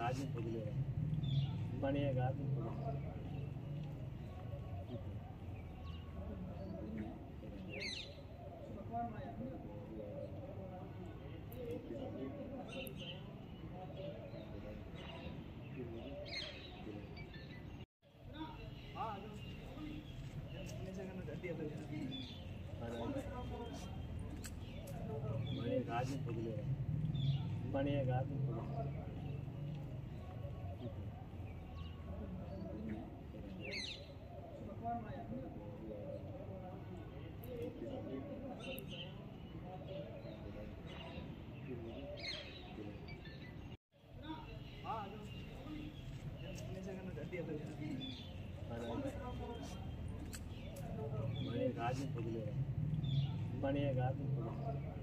ಗಾಜಿನ ತೆಗಿಲಿ ಮನೆಯ ಗಾಜಿನ ತೆಗಿಲಿ ಮನೆಯ ಗಾಜಿನ ತೆಗಿಲಿ ಮನೆಯ ಗಾಜಿನ ತೆಗಿಲಿ ಮನೆಯ ಗಾಜಿನ ತೆಗಿಲಿ ಮನೆಯ ಗಾಜಿನ ತೆಗಿಲಿ